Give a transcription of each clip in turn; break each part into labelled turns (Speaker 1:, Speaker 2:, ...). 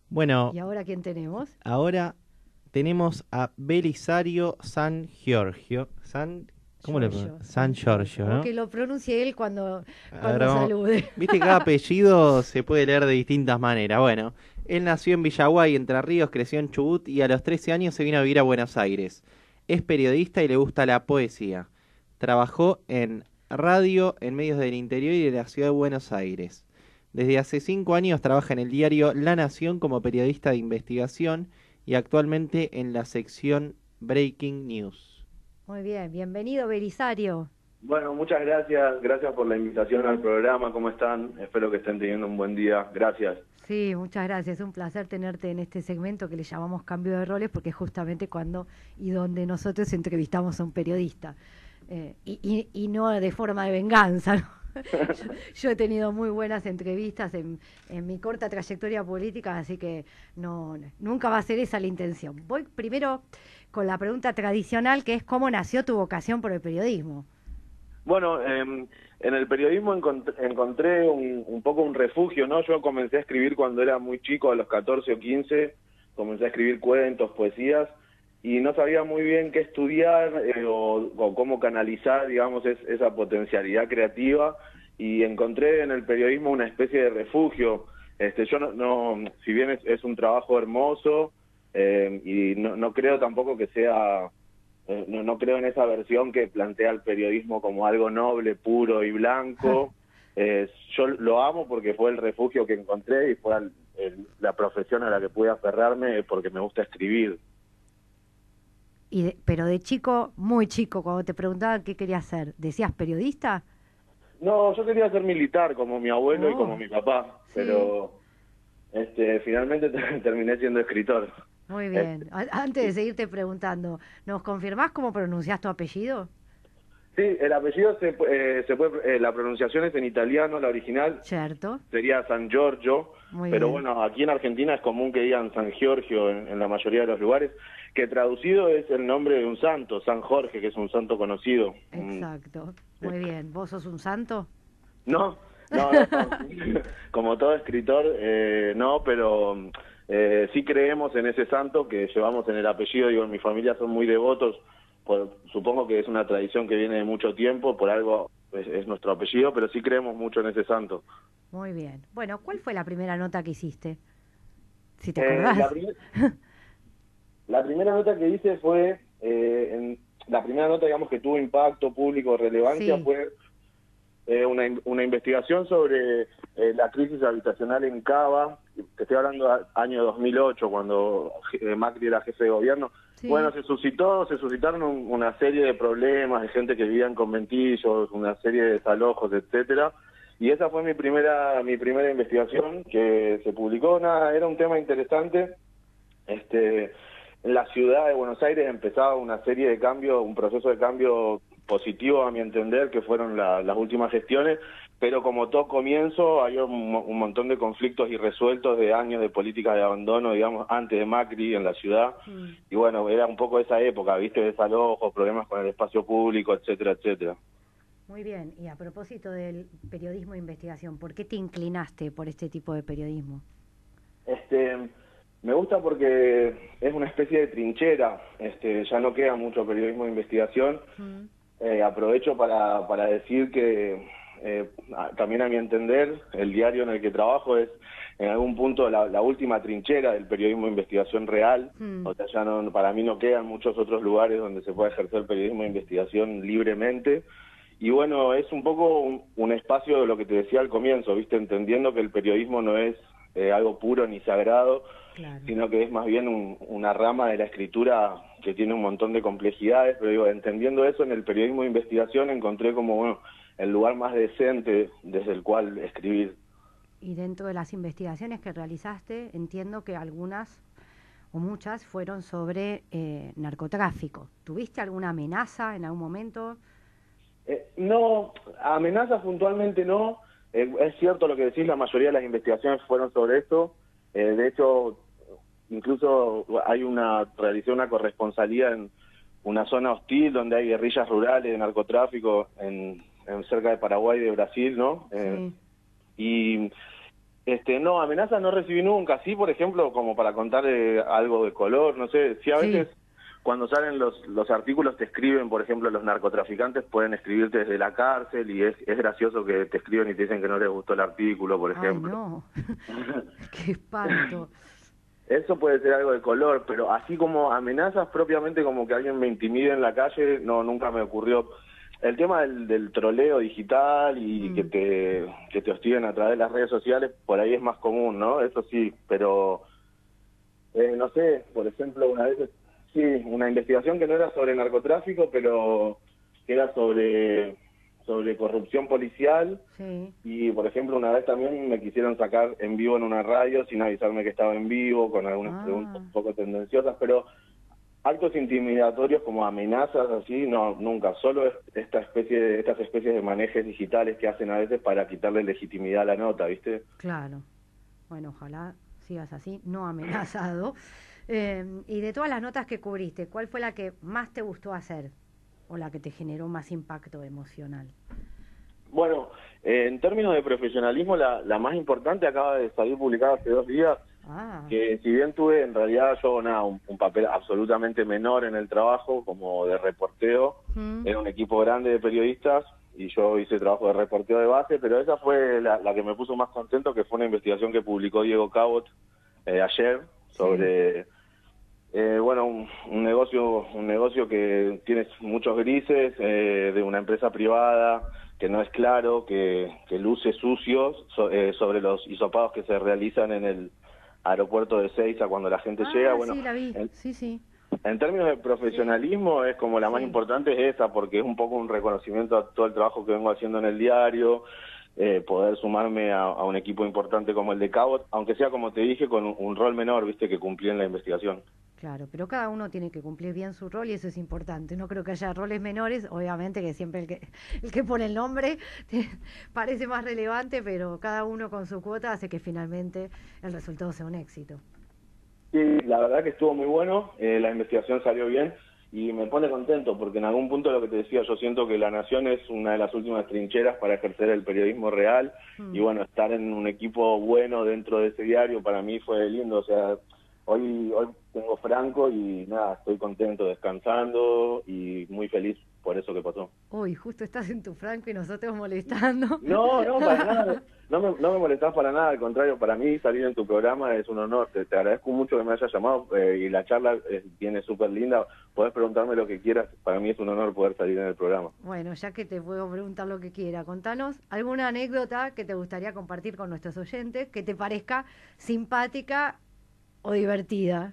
Speaker 1: Bueno,
Speaker 2: ¿Y ahora quién tenemos?
Speaker 1: ahora tenemos a Belisario San Giorgio. ¿Cómo le
Speaker 2: Giorgio,
Speaker 1: pronuncia? San
Speaker 2: San Giorgio.
Speaker 1: Giorgio,
Speaker 2: O
Speaker 1: ¿no?
Speaker 2: que lo pronuncie él cuando,
Speaker 1: Ahora
Speaker 2: cuando salude.
Speaker 1: viste que cada apellido se puede leer de distintas maneras. Bueno, él nació en Villaguay, Entre Ríos, creció en Chubut y a los 13 años se vino a vivir a Buenos Aires. Es periodista y le gusta la poesía. Trabajó en radio en medios del interior y de la ciudad de Buenos Aires. Desde hace 5 años trabaja en el diario La Nación como periodista de investigación y actualmente en la sección Breaking News.
Speaker 2: Muy bien, bienvenido Belisario.
Speaker 3: Bueno, muchas gracias. Gracias por la invitación al programa. ¿Cómo están? Espero que estén teniendo un buen día. Gracias.
Speaker 2: Sí, muchas gracias. Es un placer tenerte en este segmento que le llamamos Cambio de Roles porque es justamente cuando y donde nosotros entrevistamos a un periodista. Y no de forma de venganza, ¿no? Yo he tenido muy buenas entrevistas en mi corta trayectoria política, así que nunca va a ser esa la intención. Voy primero con la pregunta tradicional, que es ¿cómo nació tu vocación por el periodismo?
Speaker 3: Bueno, en el periodismo encontré un poco un refugio, ¿no? Yo comencé a escribir cuando era muy chico, a los 14 o 15, comencé a escribir cuentos, poesías, y no sabía muy bien qué estudiar o cómo canalizar, digamos, esa potencialidad creativa, y encontré en el periodismo una especie de refugio. Yo si bien es un trabajo hermoso, y no creo tampoco que sea... No creo en esa versión que plantea el periodismo como algo noble, puro y blanco. Yo lo amo porque fue el refugio que encontré y fue la profesión a la que pude aferrarme porque me gusta escribir.
Speaker 2: Pero de chico, muy chico, cuando te preguntaban qué querías ser, ¿decías periodista?
Speaker 3: No, yo quería ser militar como mi abuelo y como
Speaker 2: Oh,
Speaker 3: mi papá,
Speaker 2: sí,
Speaker 3: pero finalmente terminé siendo escritor.
Speaker 2: muy
Speaker 3: Este,
Speaker 2: bien. Antes de seguirte preguntando, ¿nos confirmás cómo pronunciás tu apellido?
Speaker 3: sí, el apellido la pronunciación es en italiano, la original,
Speaker 2: Cierto,
Speaker 3: sería San Giorgio,
Speaker 2: muy
Speaker 3: pero
Speaker 2: bien,
Speaker 3: bueno, aquí en Argentina es común que digan San Giorgio en la mayoría de los lugares, que traducido es el nombre de un santo, San Jorge, que es un santo conocido.
Speaker 2: exacto, muy bien. ¿Vos sos un santo?
Speaker 3: No, no, como todo escritor, no, pero sí creemos en ese santo que llevamos en el apellido. Digo, en mi familia son muy devotos, supongo que es una tradición que viene de mucho tiempo, por algo es nuestro apellido, pero sí creemos mucho en ese santo.
Speaker 2: Muy bien. Bueno, ¿cuál fue la primera nota que hiciste? Si te
Speaker 3: Eh, la,
Speaker 2: acordás.
Speaker 3: pri- la primera nota que hice fue, la primera nota, digamos, que tuvo impacto público, relevancia,
Speaker 2: Sí,
Speaker 3: fue una investigación sobre la crisis habitacional en Cava, que estoy hablando del año 2008, cuando Macri era jefe de gobierno. Bueno,
Speaker 2: sí.
Speaker 3: se suscitaron una serie de problemas de gente que vivía en conventillos, una serie de desalojos, etcétera. Y esa fue mi primera investigación que se publicó. Nada, era un tema interesante. En la ciudad de Buenos Aires empezaba una serie de cambios, un proceso de cambio positivo a mi entender, que fueron las últimas gestiones, pero como todo comienzo hay un montón de conflictos irresueltos de años de políticas de abandono, digamos, antes de Macri en la ciudad,
Speaker 2: Mm.
Speaker 3: y bueno, era un poco esa época, viste, desalojos, problemas con el espacio público, etcétera, etcétera.
Speaker 2: Muy bien. Y a propósito del periodismo de investigación, ¿por qué te inclinaste por este tipo de periodismo?
Speaker 3: Este, Me gusta porque es una especie de trinchera, ya no queda mucho periodismo de investigación.
Speaker 2: Mm.
Speaker 3: Aprovecho para decir que también a mi entender el diario en el que trabajo es en algún punto la última trinchera del periodismo de investigación real.
Speaker 2: Mm.
Speaker 3: O sea, ya no, para mí no quedan muchos otros lugares donde se pueda ejercer periodismo de investigación libremente. Y bueno, es un poco un espacio de lo que te decía al comienzo, ¿viste? Entendiendo que el periodismo no es algo puro ni sagrado,
Speaker 2: Claro.
Speaker 3: sino que es más bien una rama de la escritura que tiene un montón de complejidades, pero digo, entendiendo eso en el periodismo de investigación encontré como, bueno, el lugar más decente desde el cual escribir.
Speaker 2: Y dentro de las investigaciones que realizaste, entiendo que algunas o muchas fueron sobre narcotráfico. ¿Tuviste alguna amenaza en algún momento?
Speaker 3: No, amenazas puntualmente no. Es cierto lo que decís, la mayoría de las investigaciones fueron sobre esto. De hecho, incluso realicé una corresponsalía en una zona hostil donde hay guerrillas rurales de narcotráfico en cerca de Paraguay y de Brasil, ¿no?
Speaker 2: Sí.
Speaker 3: Y No, amenazas no recibí nunca. Sí, por ejemplo, como para contar algo de color, no sé, sí a veces cuando salen los artículos te escriben, por ejemplo, los narcotraficantes pueden escribirte desde la cárcel y es gracioso que te escriben y te dicen que no les gustó el artículo, por ejemplo.
Speaker 2: Ay, no, qué espanto.
Speaker 3: Eso puede ser algo de color, pero así como amenazas propiamente como que alguien me intimide en la calle, no, nunca me ocurrió. El tema del troleo digital y que te hostiguen a través de las redes sociales, por ahí es más común, ¿no? Eso sí, pero no sé, por ejemplo, una vez, sí, una investigación que no era sobre narcotráfico, pero que era sobre corrupción policial.
Speaker 2: Sí.
Speaker 3: Y, por ejemplo, una vez también me quisieron sacar en vivo en una radio sin avisarme que estaba en vivo, con algunas preguntas un poco tendenciosas, pero actos intimidatorios como amenazas así, no, nunca. Solo estas especies de manejes digitales que hacen a veces para quitarle legitimidad a la nota, ¿viste?
Speaker 2: Claro. Bueno, ojalá sigas así, no amenazado. Y de todas las notas que cubriste, ¿cuál fue la que más te gustó hacer? ¿O la que te generó más impacto emocional?
Speaker 3: Bueno, en términos de profesionalismo, la más importante acaba de salir publicada hace 2 días, que si bien tuve en realidad yo un papel absolutamente menor en el trabajo, como de reporteo, era un equipo grande de periodistas y yo hice trabajo de reporteo de base, pero esa fue la que me puso más contento, que fue una investigación que publicó Diego Cabot ayer sobre... bueno, un negocio que tiene muchos grises, de una empresa privada, que no es claro, que luce sucios sobre los hisopados que se realizan en el aeropuerto de Ezeiza cuando la gente llega. Bueno,
Speaker 2: sí, la vi. Sí.
Speaker 3: En términos de profesionalismo es como la más importante es esa, porque es un poco un reconocimiento a todo el trabajo que vengo haciendo en el diario, poder sumarme a un equipo importante como el de Cabot, aunque sea, como te dije, con un rol menor, viste, que cumplí en la investigación.
Speaker 2: Claro, pero cada uno tiene que cumplir bien su rol y eso es importante. No creo que haya roles menores, obviamente que siempre el que pone el nombre parece más relevante, pero cada uno con su cuota hace que finalmente el resultado sea un éxito.
Speaker 3: Sí, la verdad que estuvo muy bueno, la investigación salió bien y me pone contento porque en algún punto lo que te decía, yo siento que La Nación es una de las últimas trincheras para ejercer el periodismo real y bueno, estar en un equipo bueno dentro de ese diario para mí fue lindo, o sea... Hoy tengo franco y nada, estoy contento, descansando y muy feliz por eso que pasó.
Speaker 2: Uy, justo estás en tu franco y nosotros molestando.
Speaker 3: No, para nada, no me molestás para nada, al contrario, para mí salir en tu programa es un honor, te agradezco mucho que me hayas llamado y la charla viene súper linda, podés preguntarme lo que quieras, para mí es un honor poder salir en el programa.
Speaker 2: Bueno, ya que te puedo preguntar lo que quiera, contanos alguna anécdota que te gustaría compartir con nuestros oyentes, que te parezca simpática o divertida.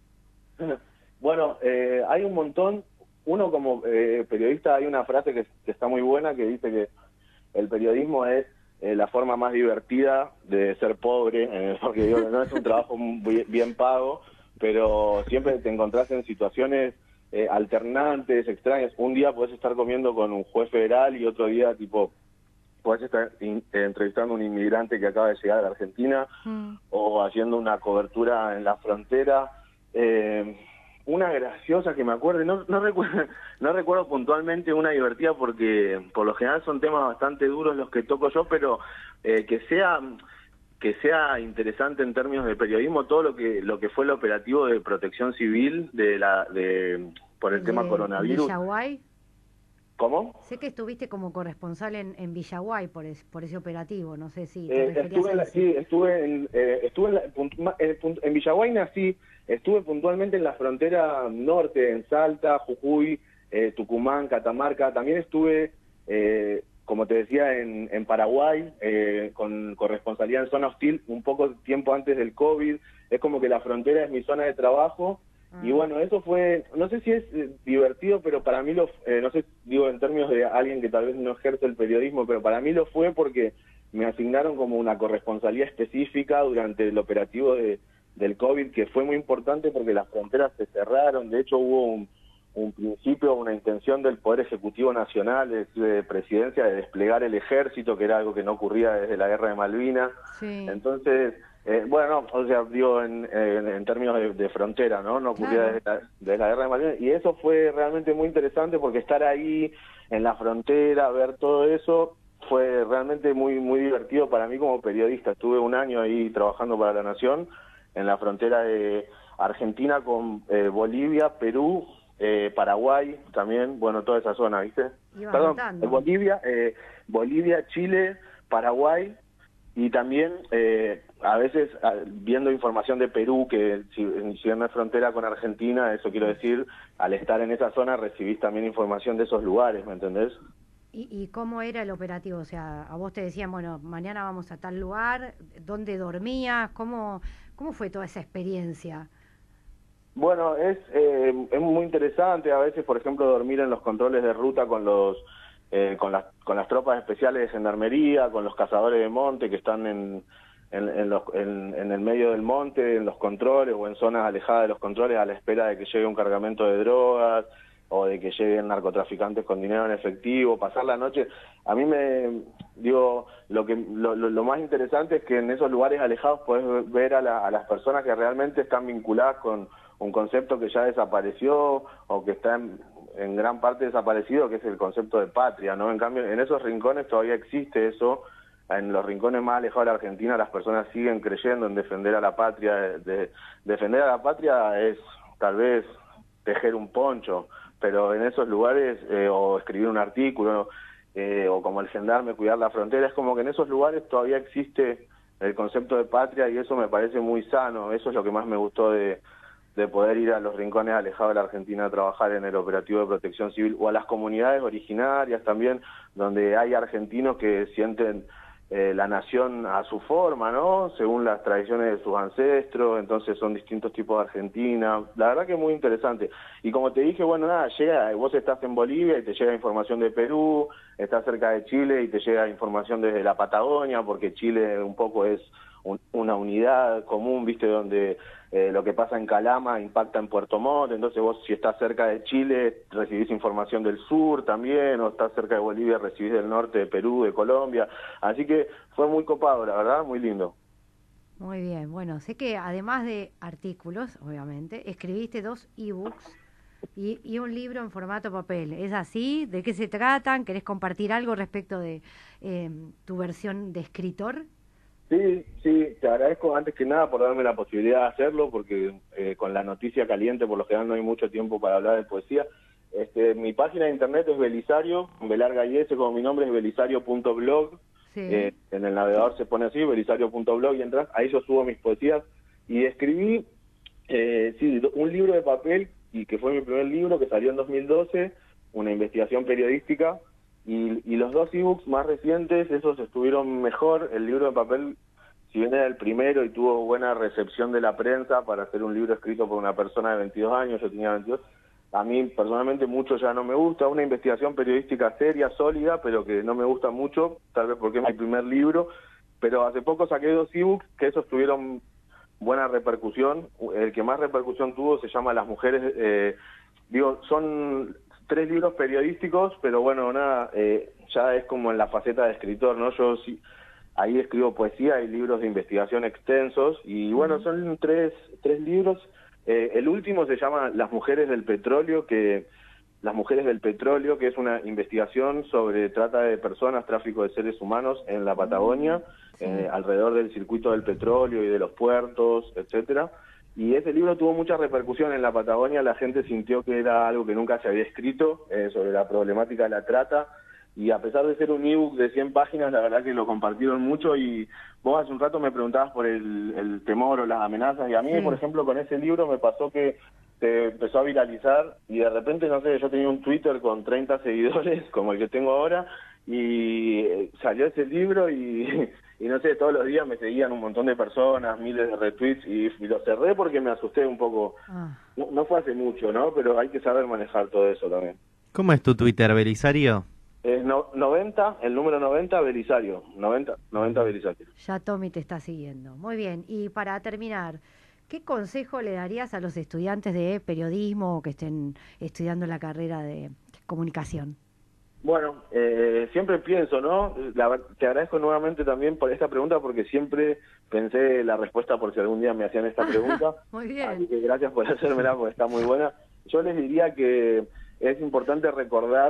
Speaker 3: Bueno, hay un montón. Uno como periodista hay una frase que está muy buena que dice que el periodismo es la forma más divertida de ser pobre, porque digo, no es un trabajo bien pago, pero siempre te encontrás en situaciones alternantes, extrañas. Un día podés estar comiendo con un juez federal y otro día tipo podés estar entrevistando a un inmigrante que acaba de llegar a la Argentina o haciendo una cobertura en la frontera. Una graciosa que me acuerdo, no recuerdo puntualmente una divertida porque por lo general son temas bastante duros los que toco yo, pero que sea interesante en términos de periodismo todo lo que fue el operativo de protección civil por el tema coronavirus.
Speaker 2: ¿Villaguay?
Speaker 3: ¿Cómo?
Speaker 2: Sé que estuviste como corresponsal en Villaguay por ese operativo, no sé si
Speaker 3: estuve en Villaguay, nací, estuve puntualmente en la frontera norte, en Salta, Jujuy, Tucumán, Catamarca, también estuve, como te decía, en Paraguay, con corresponsalía en zona hostil, un poco tiempo antes del COVID, es como que la frontera es mi zona de trabajo. Y bueno, eso fue, no sé si es divertido, pero para mí no sé, digo en términos de alguien que tal vez no ejerce el periodismo, pero para mí lo fue porque me asignaron como una corresponsalía específica durante el operativo del COVID, que fue muy importante porque las fronteras se cerraron, de hecho hubo un principio, una intención del Poder Ejecutivo Nacional, de Presidencia, de desplegar el ejército, que era algo que no ocurría desde la Guerra de Malvinas.
Speaker 2: Sí.
Speaker 3: Entonces... bueno, o sea, digo, en términos de frontera, ¿no? No ocurría desde la Guerra de Malvinas. Y eso fue realmente muy interesante porque estar ahí en la frontera, ver todo eso, fue realmente muy divertido para mí como periodista. Estuve un año ahí trabajando para La Nación, en la frontera de Argentina con Bolivia, Perú, Paraguay también, bueno, toda esa zona, ¿viste?
Speaker 2: Ibas
Speaker 3: Perdón,
Speaker 2: rotando.
Speaker 3: Bolivia, Chile, Paraguay, y también a veces viendo información de Perú, que si bien no es frontera con Argentina, eso quiero decir, al estar en esa zona recibís también información de esos lugares, ¿me entendés?
Speaker 2: ¿Y cómo era el operativo? O sea, a vos te decían, bueno, mañana vamos a tal lugar, ¿dónde dormías? ¿Cómo fue toda esa experiencia?
Speaker 3: Bueno, es muy interesante a veces, por ejemplo, dormir en los controles de ruta con con las tropas especiales de gendarmería, con los cazadores de monte que están en el medio del monte, en los controles o en zonas alejadas de los controles a la espera de que llegue un cargamento de drogas o de que lleguen narcotraficantes con dinero en efectivo, pasar la noche. A mí lo más interesante es que en esos lugares alejados podés ver a las personas que realmente están vinculadas con un concepto que ya desapareció o que está en gran parte desaparecido, que es el concepto de patria, ¿no? En cambio, en esos rincones todavía existe eso. En los rincones más alejados de la Argentina las personas siguen creyendo en defender a la patria. Defender a la patria es tal vez tejer un poncho, pero en esos lugares, o escribir un artículo, o como el gendarme, cuidar la frontera, es como que en esos lugares todavía existe el concepto de patria y eso me parece muy sano. Eso es lo que más me gustó de poder ir a los rincones alejados de la Argentina a trabajar en el operativo de protección civil, o a las comunidades originarias también, donde hay argentinos que sienten la nación a su forma, ¿no? Según las tradiciones de sus ancestros, entonces son distintos tipos de Argentina. La verdad que es muy interesante. Y como te dije, bueno, nada, vos estás en Bolivia y te llega información de Perú, estás cerca de Chile y te llega información desde la Patagonia, porque Chile un poco es una unidad común, ¿viste? Donde lo que pasa en Calama impacta en Puerto Montt, entonces vos si estás cerca de Chile recibís información del sur también, o estás cerca de Bolivia recibís del norte de Perú, de Colombia, así que fue muy copado, la verdad, muy lindo.
Speaker 2: Muy bien, bueno, sé que además de artículos, obviamente, escribiste 2 ebooks y un libro en formato papel. ¿Es así? ¿De qué se tratan? ¿Querés compartir algo respecto de tu versión de escritor?
Speaker 3: Sí, te agradezco antes que nada por darme la posibilidad de hacerlo, porque con la noticia caliente por lo general no hay mucho tiempo para hablar de poesía. Mi página de internet es Belisario, Belarga y S, como mi nombre es belisario.blog.
Speaker 2: Sí.
Speaker 3: En el navegador se pone así, belisario.blog, y entras, ahí yo subo mis poesías. Y escribí un libro de papel, y que fue mi primer libro, que salió en 2012, una investigación periodística. Y los 2 ebooks más recientes, esos estuvieron mejor. El libro de papel, si bien era el primero y tuvo buena recepción de la prensa para hacer un libro escrito por una persona de 22 años, yo tenía 22, a mí personalmente mucho ya no me gusta. Una investigación periodística seria, sólida, pero que no me gusta mucho, tal vez porque es mi primer libro. Pero hace poco saqué 2 ebooks que esos tuvieron buena repercusión. El que más repercusión tuvo se llama Las mujeres, son 3 libros periodísticos, pero bueno, nada, ya es como en la faceta de escritor, ¿no? Yo sí, ahí escribo poesía y libros de investigación extensos, y bueno, son tres libros. El último se llama Las mujeres del petróleo, que es una investigación sobre trata de personas, tráfico de seres humanos en la Patagonia,
Speaker 2: Sí.
Speaker 3: alrededor del circuito del petróleo y de los puertos, etcétera. Y ese libro tuvo mucha repercusión en la Patagonia, la gente sintió que era algo que nunca se había escrito sobre la problemática de la trata, y a pesar de ser un ebook de 100 páginas, la verdad que lo compartieron mucho. Y vos hace un rato me preguntabas por el temor o las amenazas, y a mí,
Speaker 2: Sí.
Speaker 3: por ejemplo, con ese libro me pasó que se empezó a viralizar, y de repente, no sé, yo tenía un Twitter con 30 seguidores, como el que tengo ahora, y salió ese libro y no sé, todos los días me seguían un montón de personas, miles de retweets, y lo cerré porque me asusté un poco.
Speaker 2: Ah.
Speaker 3: No fue hace mucho, ¿no? Pero hay que saber manejar todo eso también.
Speaker 1: ¿Cómo es tu Twitter, Belisario?
Speaker 3: Es 90, el número 90, Belisario. 90 Belisario.
Speaker 2: Ya Tommy te está siguiendo. Muy bien, y para terminar, ¿qué consejo le darías a los estudiantes de periodismo o que estén estudiando la carrera de comunicación?
Speaker 3: Bueno, siempre pienso, ¿no? Te agradezco nuevamente también por esta pregunta, porque siempre pensé la respuesta por si algún día me hacían esta pregunta.
Speaker 2: Muy bien.
Speaker 3: Así que gracias por hacérmela, porque está muy buena. Yo les diría que es importante recordar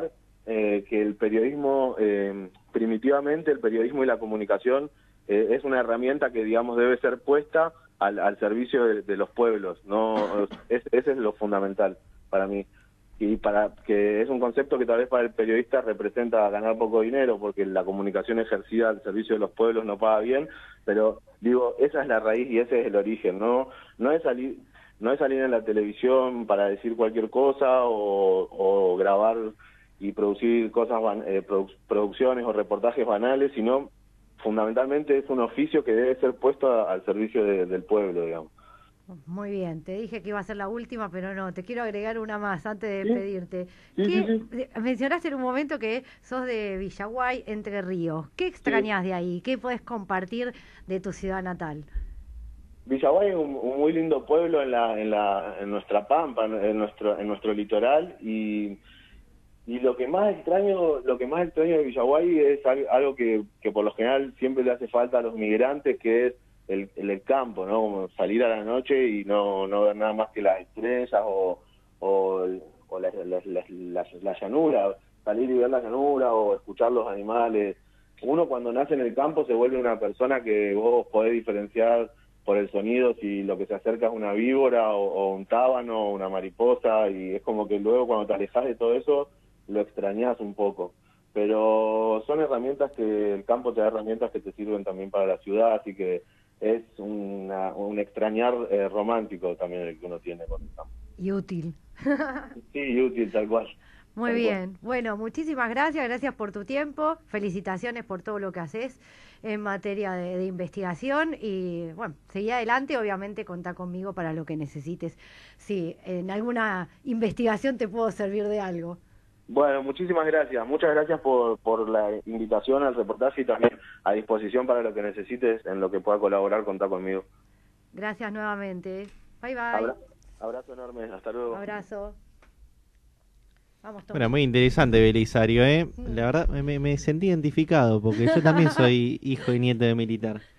Speaker 3: que el periodismo, primitivamente el periodismo y la comunicación es una herramienta que, digamos, debe ser puesta al servicio de los pueblos, no ese es lo fundamental para mí. Y para que es un concepto que tal vez para el periodista representa ganar poco dinero, porque la comunicación ejercida al servicio de los pueblos no paga bien, pero digo, esa es la raíz y ese es el origen, no es salir en la televisión para decir cualquier cosa o grabar y producir cosas producciones o reportajes banales, sino fundamentalmente es un oficio que debe ser puesto al servicio del pueblo, digamos.
Speaker 2: Muy bien, te dije que iba a ser la última, pero no, te quiero agregar una más antes de
Speaker 3: ¿Sí?
Speaker 2: despedirte.
Speaker 3: Sí.
Speaker 2: Mencionaste en un momento que sos de Villaguay, Entre Ríos. ¿Qué extrañas de ahí? ¿Qué podés compartir de tu ciudad natal?
Speaker 3: Villaguay es un muy lindo pueblo en nuestra pampa, en nuestro litoral, y lo que más extraño de Villaguay es algo que por lo general siempre le hace falta a los migrantes, que es el campo, ¿no? Como salir a la noche y no ver nada más que las estrellas o la llanura, salir y ver la llanura o escuchar los animales. Uno cuando nace en el campo se vuelve una persona que vos podés diferenciar por el sonido si lo que se acerca es una víbora o un tábano o una mariposa, y es como que luego cuando te alejas de todo eso lo extrañas un poco. Pero son herramientas que el campo te da, herramientas que te sirven también para la ciudad, así que es un extrañar romántico también el que uno tiene con el campo.
Speaker 2: Y útil.
Speaker 3: Sí, y útil, tal cual.
Speaker 2: Muy
Speaker 3: Tal
Speaker 2: bien.
Speaker 3: cual.
Speaker 2: Bueno, muchísimas gracias por tu tiempo. Felicitaciones por todo lo que haces en materia de investigación. Y bueno, seguí adelante. Obviamente, contá conmigo para lo que necesites. Si en alguna investigación te puedo servir de algo.
Speaker 3: Bueno, muchísimas gracias. Muchas gracias por la invitación al reportaje y también a disposición para lo que necesites, en lo que pueda colaborar, contá conmigo.
Speaker 2: Gracias nuevamente. Bye, bye.
Speaker 3: Abrazo enorme. Hasta luego.
Speaker 2: Abrazo. Vamos, Tom.
Speaker 1: Bueno, muy interesante, Belisario, ¿eh? La verdad, me sentí identificado, porque yo también soy hijo y nieto de militar.